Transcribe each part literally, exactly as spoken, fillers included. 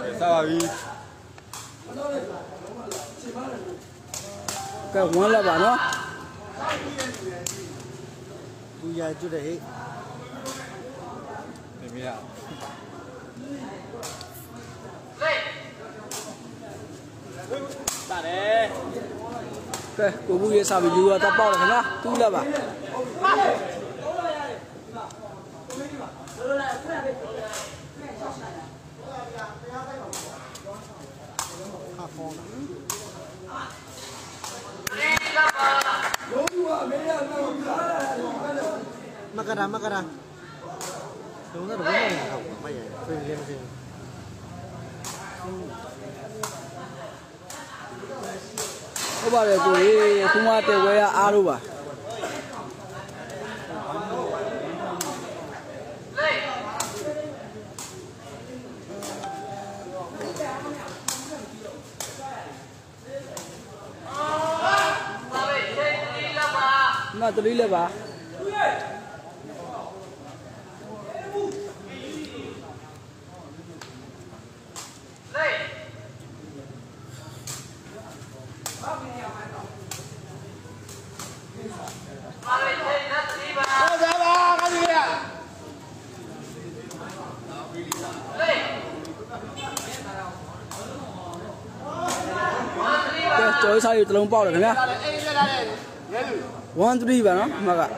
sao vậy cái one là bạn đó bây giờ chú đấy để mình làm bạn đấy cái cô bùi sao bị dùa ta bao được không nhá tu là bạn Makara makara đúng rồi đúng rồi không bây giờ phê lên phê các bạn ơi cô ấy tung ra tiêu cái alo bà mà tôi đi lên bà trời sao vậy tụi bao được nhá one three bà nó mà cả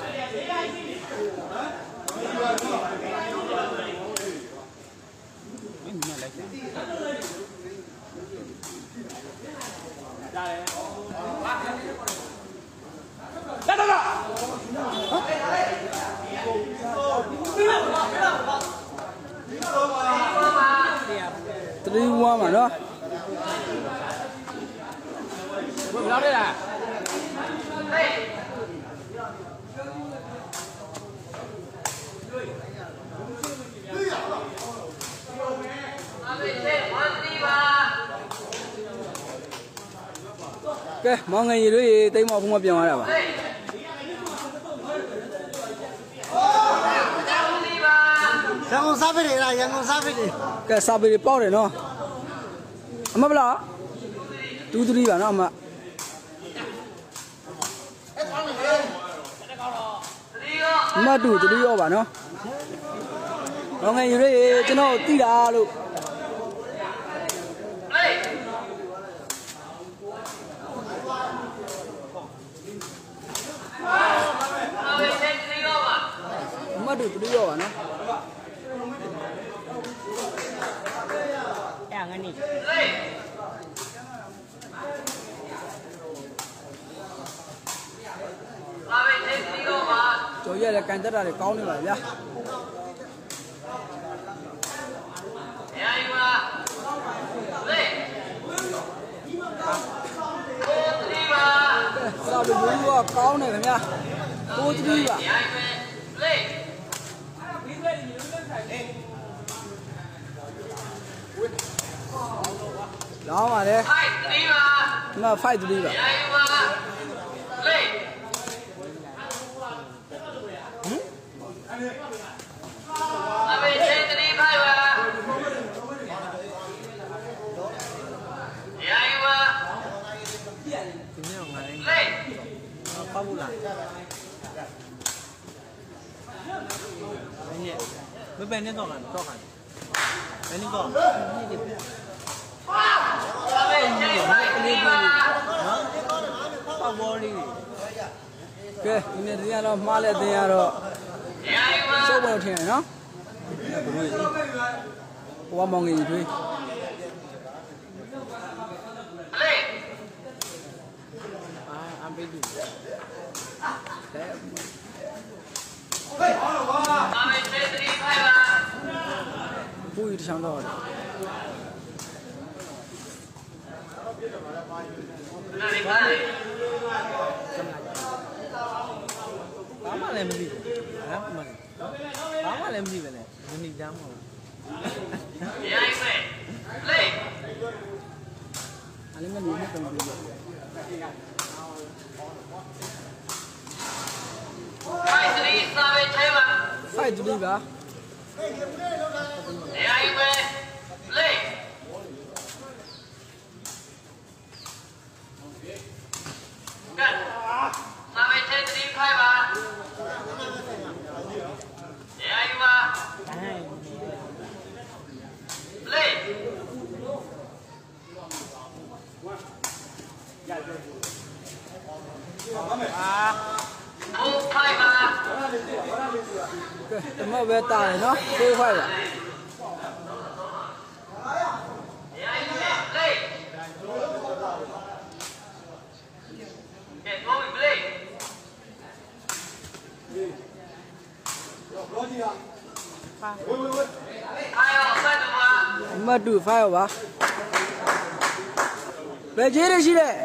three one mà nó nó đây là cái mọi người gì đấy tay mò không có biển nào à yang con sao vậy này yang con sao vậy này cái sao bị bao đấy nó mà bao tu tu đi vào nó mà mà tu tu đi vào vào nó mọi người gì đấy cho nó tí ra luôn mà tu tu đi vào nó yang ini trời ơi là càng tất ra để con như vậy nhá sao được vui con này phải nha cô đi vào đó mà đấy mà phải đi vào mới bên đến rồi to hẳn bên đến rồi cái này thì nó mà lại thì nó số bao nhiêu nó qua mong gì thôi ăn bên gì vui thì sao rồi bám mà làm gì hả mình bám mà làm gì vậy này mình đi dám không anh ấy đi hết tầm gì phải đi vào မှပဲတာတယ်နော်ဖေးဖိုက်ပါမတ်တူဖိုင်ပါဘယ်ကြီးရရှိလဲ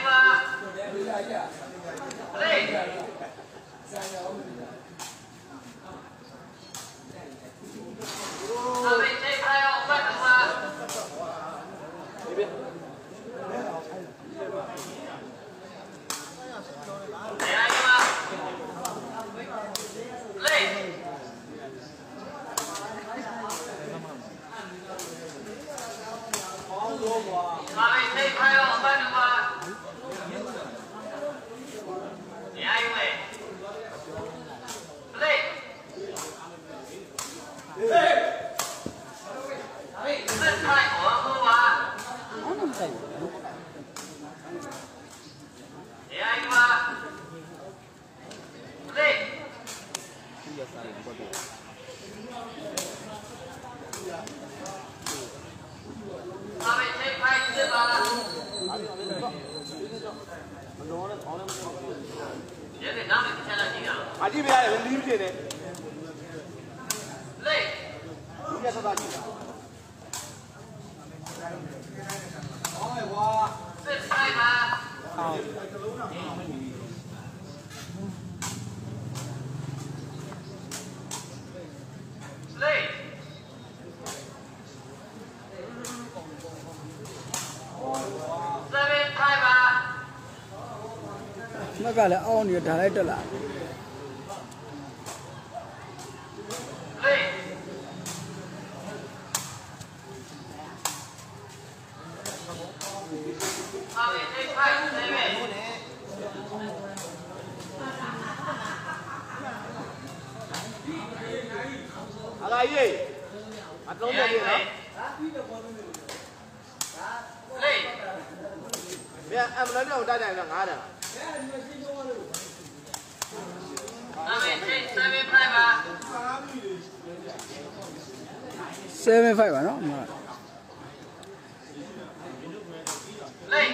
阿弟别人理解的，累，你别说他去了。哎我，这菜吗？好。累。这边菜吧。 那个嘞，熬你打来得了。 阿姨，阿东这里呢？累。别，俺们那两大家那俺的。三位这三位派吧。 seven five ပါနော်累。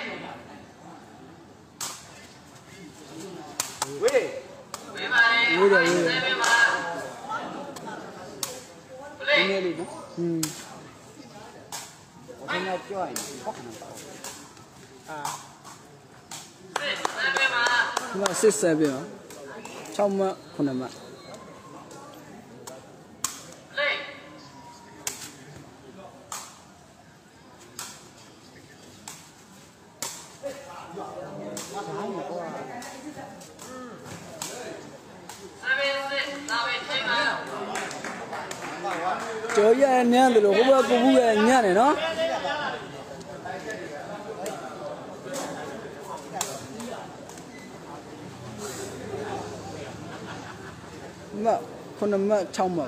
喂。喂嘛嘞？ 喂的喂的。 seven嘛。 နည်းနည်းလေးနော်อืม我现在ပြောရင်ဘက်ကတော့အာ seven嘛ဒီမှာsix sevenပါsixမှnineမှ累ကျော်ရညံ့တယ်လို့ဟိုဘက်ကိုဘူးရဲ့ညံ့တယ်နော်မခုနမsixမှ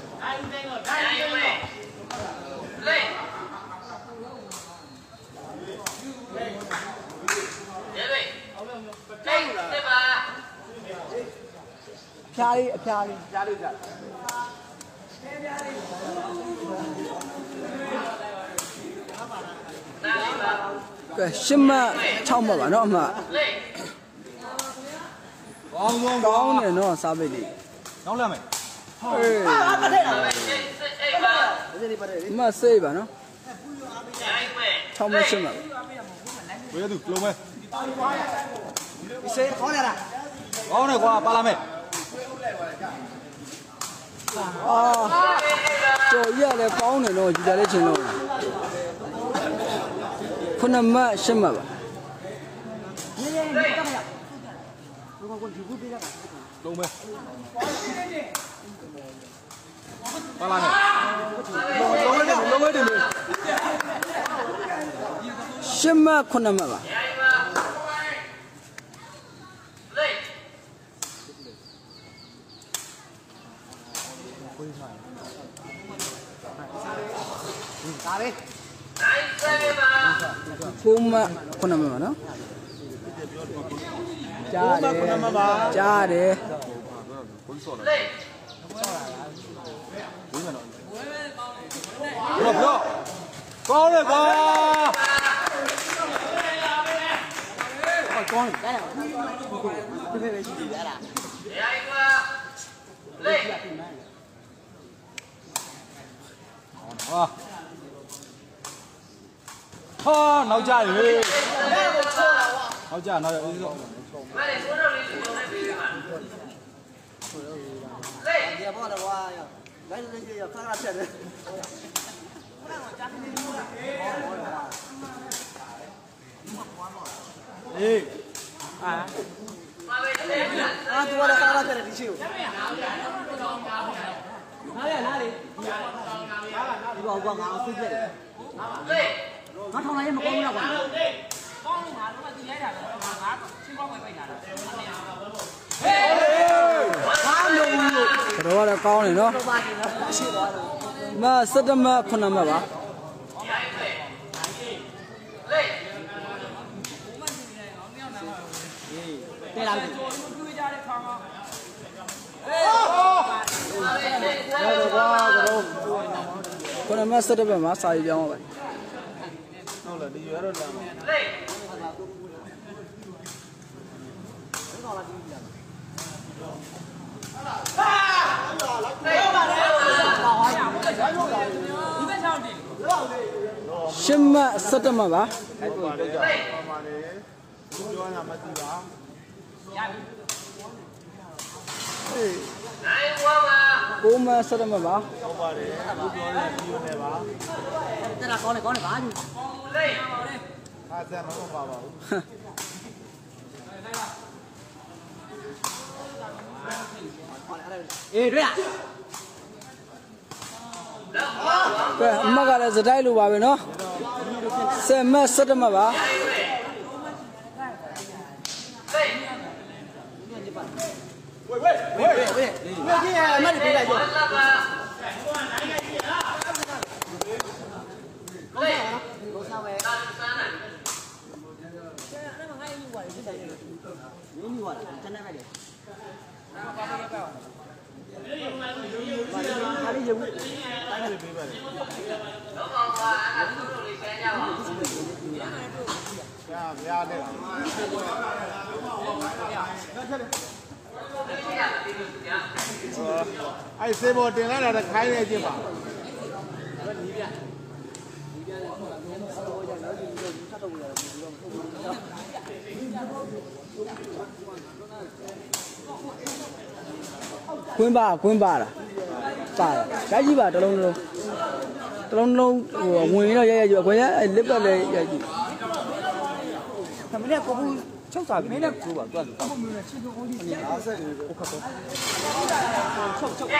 ဖြားလေးအဖြားလေးဖြားလေးကြာကဲရှင်းမsixမှပါနော်အမကောင်းကောင်းကောင်းတယ်နော်စားပိတ်လေးကောင်းလာမယ်အေးမစိတ်ပါနော်sixမှရှင်းပါဝေးသူလုံးမဲဒီစေးခေါ်ရတာကောင်းတယ်ကွာပါလာမယ်အာကျော်ရလည်းကောင်းတယ်နော်ကြည်တယ်လည်းချင်းတော့ခုနမရှင်းမှာပါလုံးမဲပါလာမယ်လုံးဝတယ်လုံးဝတယ်ရှင်းမခုနမပါဒါပဲဖိုးမခုနမပါနော်ကြားတယ်ကြားတယ်ဟုတ်တော့ကောင်းတယ်ကွာကောင်းတယ်ဖေးဖေးရှိတယ်အဲ့ဒါရိုက်ကွာလေဟာဟာနောက်ကြရေနောက်ကြနောက်ရအေးစောမလေးဆိုတော့လေးစုံနေပြီပါလေဒီဘောတော့ဝါရလိုက်လိုက်ရခါခါချက်တယ်အေးအာအာသူကလည်းခါခါချက်တယ်ဒီချီကိုနားရနားလေဒီဘောကငါအသိပြတယ်လေငါထောင်လိုက်ရမကောင်းဘူးလားကွာကောင်းလို့ငါတော့သူရိုက်တာတော့ငါငါချင်းပေါင်းပဲပိတ်လာတာဟေးဘာလို့လို့တော့ကောင်းနေနော်ရှိသွားတယ်မစက်တမခုနမပါတဲလာပြီတွေ့ကြတဲ့ခါမှာဟေးတော့ကွာကတော့ခုနမစက်တမမှာစာရေးပြောင်းပါပဲဟုတ်လားဒီရွယ်တော့လာမှာလေရှင်းမစက်တမပါအဲ့ကိုကြောက်ကြပါပါလေပြောရမှာမသိပါရပြီဟေးနိုင်ဝါပါကိုမစက်တမပါဟုတ်ပါတယ်အခုပြောနေပြီးနေပါတက်တာကောင်းနေကောင်းနေပါဘူးလေအားစက်မပါပါဘူးအေးတွေ့လားကဲအမကလည်းစတိုက်လိုပါပဲနော်ဆယ်မက်စက်တမပါဝေးဝေးဝေးဝေးဝေးကြီးရအမတွေပြေးလိုက်ရောလေကိုစားပဲတာစမ်းတယ်ကျန်အဲ့မှာငါ့ယူပါလေဒီတိုင်းယူယူပါလားကျန်တဲ့ပဲလေဘာပါလဲပဲဘာလေးရုပ်တိုင်းလေးပေးပါလေတော့ပါပါအဲ့ဒါသူတို့လေးဆန်းကြပါရရရတယ်အဲ့စေဘောတင်လိုက်တာခိုင်းနေချင်းပါကွင်းပါကွင်းပါလားပါရိုက်ကြည့်ပါတလုံးလုံးတလုံးလုံးဟိုဝင်တော့ရိုက်ရိုက်ကြည့်ကွင်းရလစ်ပတ်လည်းရိုက်ကြည့်သမီးကကိုဘူးချုပ်စားပြီမင်းလည်းကိုပါတွတ်လို့ကိုမျိုးနဲ့ချစ်သူဦးကြီးအားဆက်ကိုခတ်တော့ချုပ်ချုပ်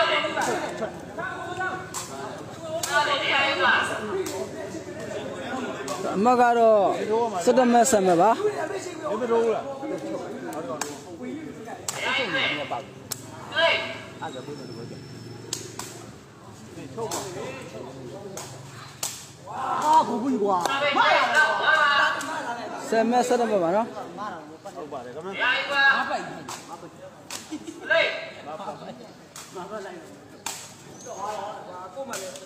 အမကတော့စက်တမက်ဆက်မဲ့ပါဘယ်လိုလဲအားကြဘူးလို့ပြောတယ်ချုပ်ပါအာဘူးဘူးကွာဆယ်မက်ဆက်တမက်ပါနော်ဟုတ်ပါတယ်ခင်ဗျာရိုက်ပါမပိုက်မပိုက်လေမပိုက်မပိုက်လိုက်ကိုမလေး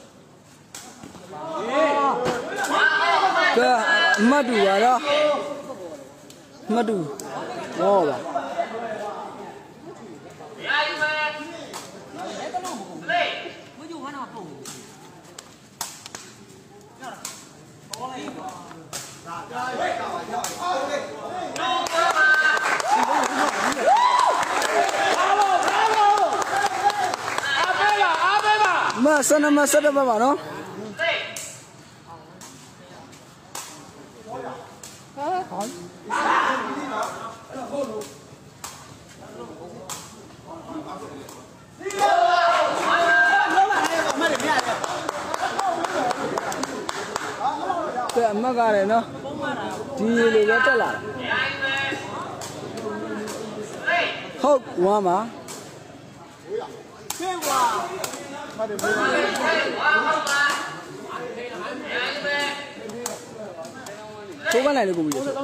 ကဲမတ်တူပါတော့မတ်တူဟောပါရိုက်ပါလေမကြွဘာနာပုံဟောလိုက်ပါဒါဒါရိုက်တာပါဟုတ်ကဲ့မဆနမဆဒပါပါနော်ကဲအမကလည်းနော်ဒီလိုပဲတက်လာဟုတ်ဝမ်းပါပြေဝါဟုတ်တယ်ပြေဝါထိုးကနေလို့ကိုပြီးတယ်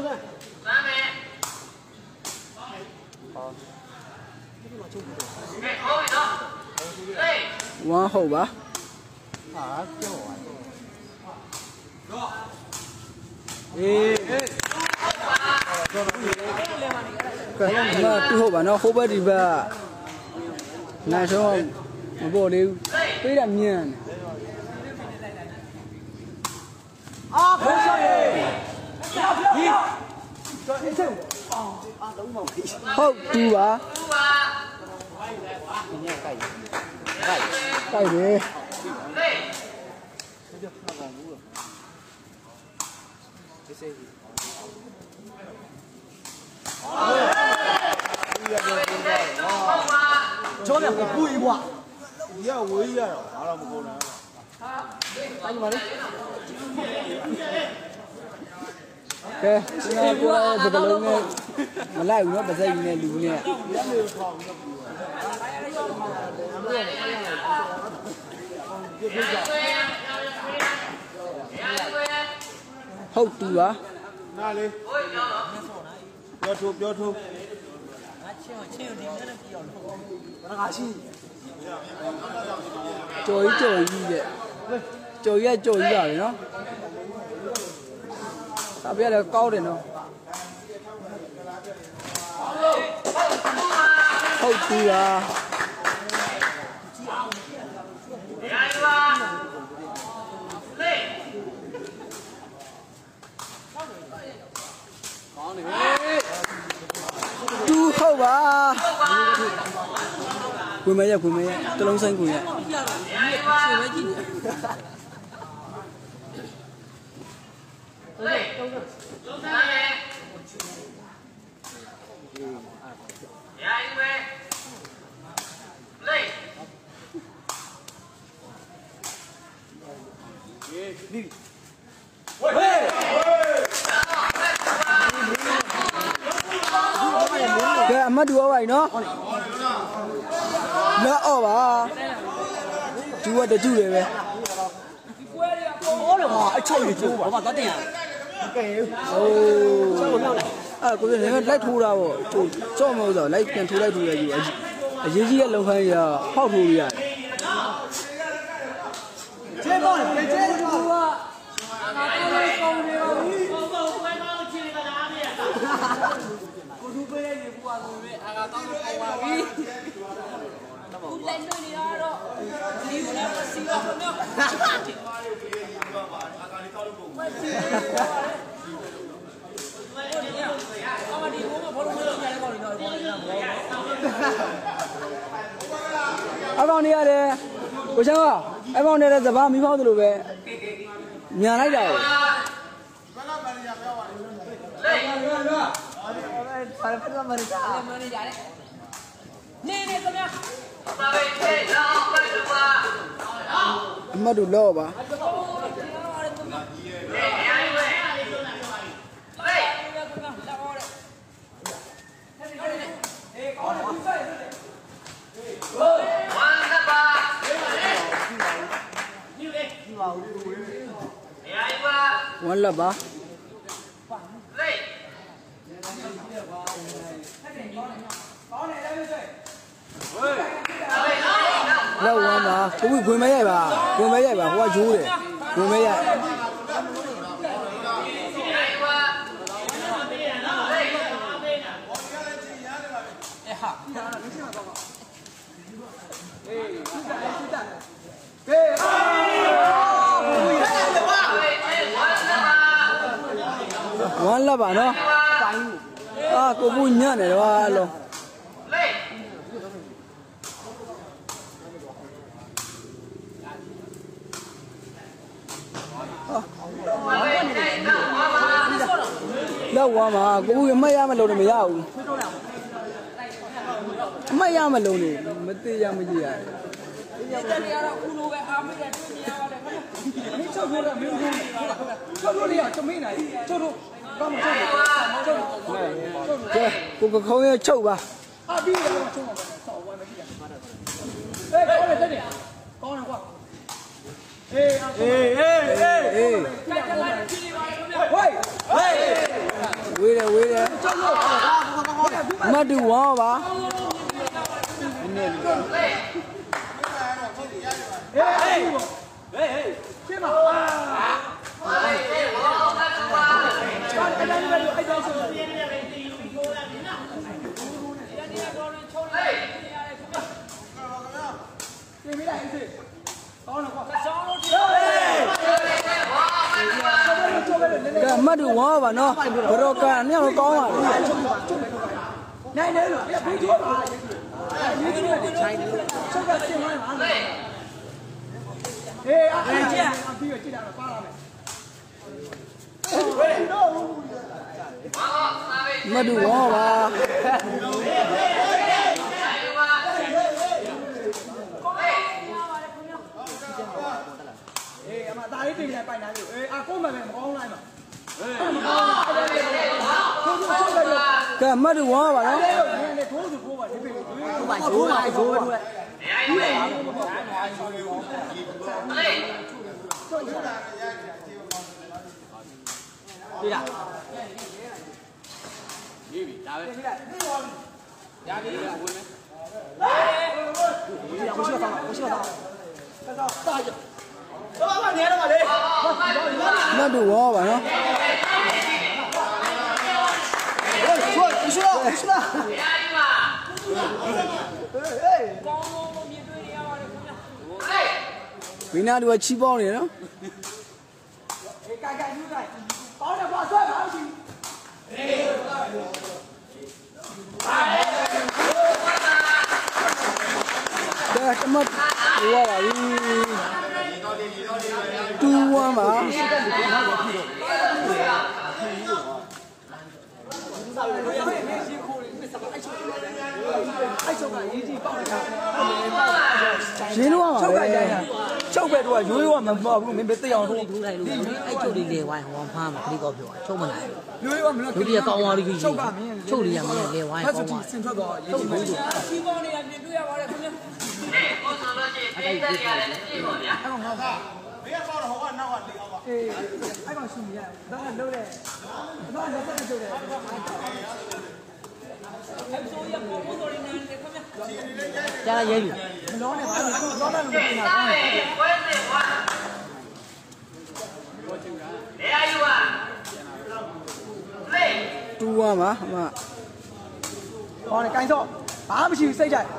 ဝမ်းဟုတ်ပါဟာပြောပါအေးအေးကဲမတူဟုတ်ပါနော်ဟိုဘက်ဒီဘက်နိုင်ဆုံးမပေါ်သေးဘူးပေးတာမြင်အာခေါ်ဆောင်ရေဒီဟုတ်တူပါတိုက်တယ်ကျော်တယ်ပူကြီးဘွားရဝေးရတော့အားတော့မကုန်ဘူးတိုင်းပါလေကဲကျွန်တော်ကိုယ်ကဘယ်လိုလဲမလိုက်ဘူးနော်ပါစိတ်နဲ့လူနဲ့ဟုတ်တူပါနားလေပြောထိုးပြောထိုးငါချင်းချင်းဒီနေ့နဲ့ပြောလို့ငါရှိကြော်ကြီးကြော်ကြီးတဲ့ကြော်ကြီးကကြော်ကြီးပါပဲနော်စာပြရတယ်ကောင်းတယ်နော်ဟုတ်တူပါတူဟုတ်ပါကိုမရကိုမရတလုံးဆိုင်ကိုရရှင်ပဲကြည့်လေလုံးစားမယ်ရာယူပဲလေဒီဝေးကဲအမတ်တူရောပါနော်လက်အော့ပါသူကတကျူတယ်ပဲအော်လေဟာအချုပ်ကြီးကျိုးပါဘာတော့တင်ရကဲဟိုးအဲ့ကိုလည်းလိုက်ထိုးတာပေါ့ကျိုးကြော့မဟုတ်တော့လိုက်ပြန်ထိုးလိုက်ထိုးလိုက်ယူအရေးကြီးရဲ့လုံခိုင်းရဖောက်ထိုးရတယ်ကျဲပေါ့လေကျဲပေါ့ကအာလေးကောင်းနေပါဘူးဟိုဘုံဘယ်တော့ချင်နေတာဗျာကိုသူပေးရည်ဘူးပါဆိုရင်အာကောင်းကောင်းပါပြီဘူးလည်းနေနေရတော့ဒီလိုနဲ့စီရောတော့အာကာလီကောက်လို့ပုံမှန်စီရောအမဒီဘုံကဘောလုံးမလို့ကြားရကောင်းနေတော့ဘောလုံးကဘောအကောင်နေရတယ်ကိုချမ်းကအကောင်နေတဲ့စဘာမိဖောက်သလိုပဲညာလိုက်တာလေဘာကမန်နေဂျာပြောပါလေလေလေလေဘာလဲဖတ်မန်နေဂျာမန်နေဂျာလေနေနေခင်ဗျာပါပဲဟဲ့လာပါတော့ပါအမတ်တို့လောပါဝမ်းလက်ပါလောက်ဝမ်းပါကိုကြီးဝင်မရိုက်ပါဝင်မရိုက်ပါဟိုကဂျိုးတယ်ဝင်မရိုက်ဝမ်းလက်ပါနော်အာကိုဘူးညံ့နေတော့အလုံးလောက်ဝါမှာကိုဘူးအမတ်ရမလို့မရဘူးအမတ်ရမလို့နေမသေးရမကြည့်ရတယ်တက်နေရတော့ဦးလိုပဲအားမရတွေ့နေရပါတယ်ခင်ဗျာမင်းချုပ်ပြောတော့မင်းတို့ချုပ်လို့ရချမင်းနိုင်ချုပ်လို့ကောင်းမချုပ်ချုပ်ကဲကိုကခေါင်းရချုပ်ပါအပြီးတော့ချုပ်မှာဆောက်ဝမ်းမကြည့်ရမှာတော့ဟေးကောင်းတယ်တက်နေကောင်းတယ်ကွာအေးအေးအေးအေးအေးတက်လိုက်ကြည့်နေပါခင်ဗျာဟေးဟေးဝေးတယ်ဝေးတယ်ချုပ်လို့မတ်တူဝါပါဟေးဟေး cái mất được quá và nó rồi cả nó nó có mà này này rồi bây giờ chúa mà như thế này chạy sao cái chuyện này mà ê à anh chị à bây giờ chị đã qua rồi mất được quá mà ê mà ta ấy tìm lại bài này rồi ê à cô mà mày có online mà cái mất được quá mà nó bài số bài số đi đã đi bị đau đấy ra đi là quên đấy không chưa xong không chưa xong ta chứ đó mà nhé đó mà đi nó đủ quá mà nó ôi xuống xuống xuống vì nào được chi bao này đó cái cái như này có là bỏ rơi bảo gì đây cái mất wow là đi tu quá mà chiến luôn mà châu về rồi dưới quá mà mà mình biết tiêu thôi ไอ้ချုပ်လေးလေဝိုင်းဟောဖားမှာခရီးကောပြောချုပ်မလာဘူး dưới quá mình လူကြီးကောင်းသွားလို့ချုပ်ချုပ်လေးရမင်းလေဝိုင်းကောင်းသွားဆင်ထွက်တော့ရေးကြည့်လို့စီပေါင်းနေရမြင်တွေ့ရပါတယ်ခင်ဗျာကိုဆိုလို့ရှိရင်ပေးသက်ရတယ်ပြေပါဗျာအဲ့ကောင်ဟောပါဘေးကပေါတော့ဟောကနောက်ကလေအောင်ပါအေးအဲ့ကောင်ရှိနေရဒါကလုံးတယ်ဒါကလက်ဆက်ချုပ်တယ်အဲ့ဆိုရပုံပုံတော်နေတယ်ခင်ဗျာကြားရဲပြီလောနဲ့ဘာလို့လောနဲ့လို့ပြင်တာလဲဝဲနေဝါလေအာယူဝါလေတူရမှာအမဟောနေကိုင်းစော့ဘာမှမရှိဘူးစိတ်ကြိုက်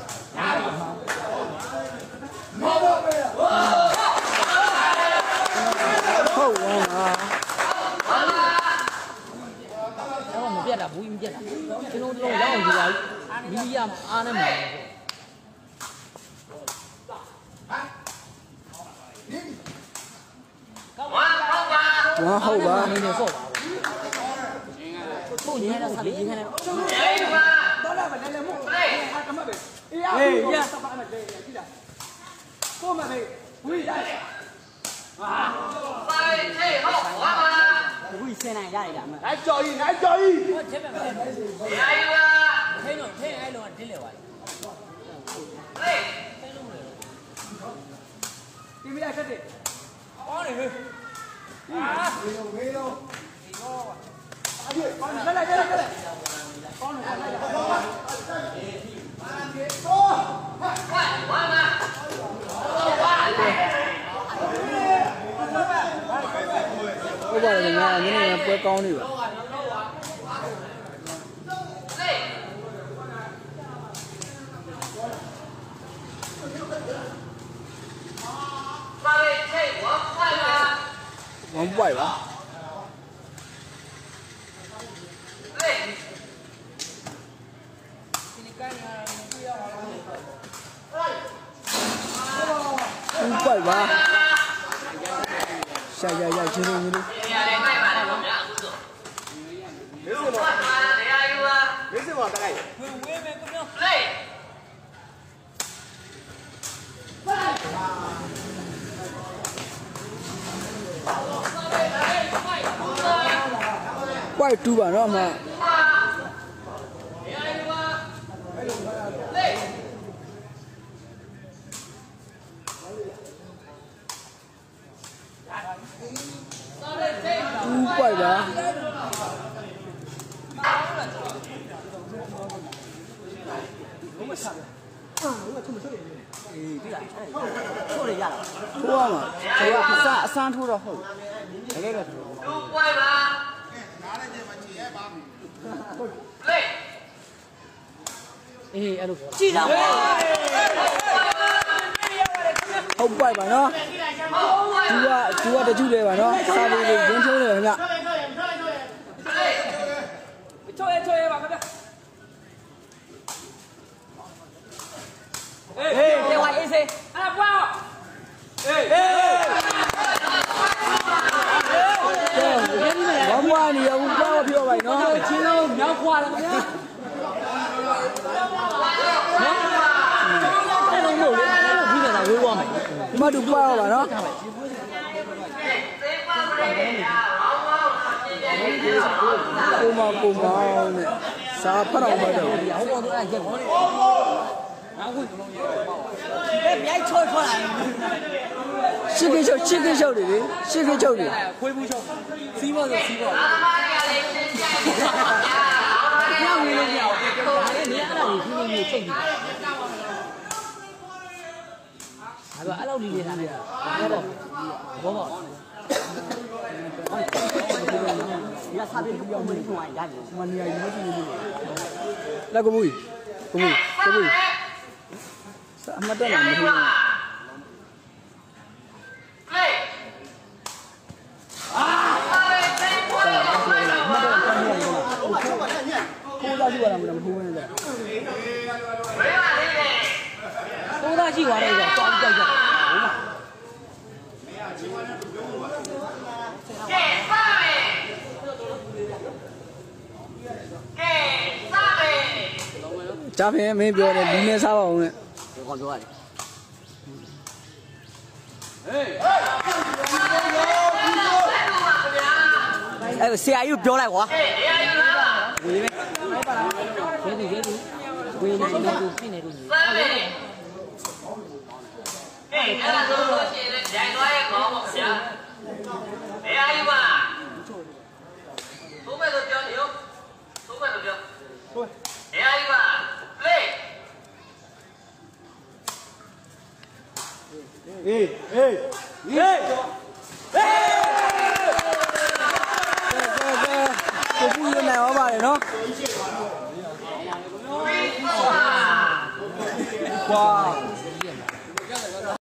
ဟုတ်ပါမှာတော့မပြတ်တာဘူးမပြတ်တာကျွန်တော်တို့ရောက်ယူပါမီးရအားနဲ့မှာဝါဟုတ်ပါဝါဟုတ်ပါနေနေဆော့ပါဘူးညနေဆက်ပြီးညနေလေဝါတော့လာမယ်လည်းမို့လေအားကမပဲအေးရရစပါမယ်လေကြည့်တာကိုမလေးဝီလိုက်ဟာပါလေဟေးဟောဝါပါဘူးဆင်းနိုင်ရရတာမနိုင်ကြော်ကြီးနိုင်ကြော်ကြီးဟောချက်ပဲလေအာယူဝါထိန်းတော့ထိန်းအဲ့လုံးကတင်းလေဝါလေဒီမိလိုက်ဆက်တယ်ဟောနေဟေးအာဝေးတော့ဝေးတော့အားကြီးကောင်းလိုက်လိုက်လိုက်လိုက်ကောင်းလိုက်လိုက်လိုက်ဝါဝါနာဝါလေဟုတ်ပါတယ်ငါနည်းနည်းပွဲကောင်းနေပါလေပါလေဟေးဝါဝါပါဝမ်းပွိုက်ပါလေဝမ်းပွိုက်ပါရှာရရချင်းချင်းချင်းနေရာလေးမိုက်ပါလေခင်ဗျာအခုဆို没事ဝါ嘛， ပါလေအာယူဝါ没事嘛，大概。 ဝင်ဝင်မယ်ခင်ဗျာလေပွိုက်တူပါတော့အမ တူပွိုက်ပါဘုမစားအာဘုမချုံမချုံနေအေးပြလိုက်ထိုးရရလားထိုးရမှာထိုးရအစအစမ်းထိုးတော့ဟုတ်တကယ်တော့ထိုးတူပွဲပါနားလည်းကျမချီရဲပါလေအေးအဲ့လိုကြည့်တော့ဟုတ်ပါပါနော်သူကသူကတကျူတယ်ပါနော်စာပေကိုရင်းထိုးတယ်ခင်ဗျချွဲချွဲပါခင်ဗျအေးဟေးဝိုင်းအေးစေအဲ့ပွားအေးအေးဘာမှမနေရဘူးပွားပြောပါနော်ချင်းလုံးမြောက်ခွာတယ်ခင်ဗျာအဲ့လိုမဟုတ်လေအဲ့လိုပြီးတော့ဝေးသွားမယ်ဒီမှာတူပွားတော့ပါနော်ကိုမကိုမောင်းနဲ့စာဖတ်အောင်ပါတော့ဟောပေါ်တော့အဲ့ရက်ဟောနောက်ခုလုံးရပေါ့ဘယ်မြိုက်ချောထွက်လာရှစ်ကိချုပ်ရှစ်ကိချုပ်တွေလေရှစ်ကိချုပ်တွေခွေးဘူးချုပ်စီးဖို့ဆိုစီးဖို့ညောင်းနေလို့ညောင်းဒါလည်းနေအဲ့ဒါကြီးခင်းနေချိန်နေတာအဲ့တော့အဲ့လိုလေးနေတာလေဘောဘောဘောဘောဒီကစားပြီးပြောင်းမလို့ရတယ်မနေရဘူးမကြည့်ဘူးလာကဘူးကဘူးကဘူးအမတ်တက်လာမလို့ကိုသားရှိသွားတာမလို့မဟုတ်ဘူးလေကိုသားရှိသွားတယ်ဆိုတော့ကြောက်ကြောက်ဟုတ်လားကဲစားမယ်ကဲစားမယ်ကြားဖင်မင်းပြောတယ်ဒီနဲ့စားပါအောင်လေဟောပြောရတယ်ဟေးအဲ့ဆရာကြီးပြောလိုက်ကွာဝေးမယ်ရဲသူရဲသူဝေးနေနေသူဖြစ်နေသူစားမယ်ဟေးအဲ့ဒါဆိုလို့ရှိရင်လည်းဂျိုင်သွားရဲ့ကောင်းပါဗျာဘယ်အားယူပါသုံးမဲ့ဆိုပြောနေရောသုံးမဲ့ဆိုပြောဘယ်အားယူပါ play ဟေးဟေးဟေးဟေးကိုပူရနေအောင်ပါတယ်နော်ကွာ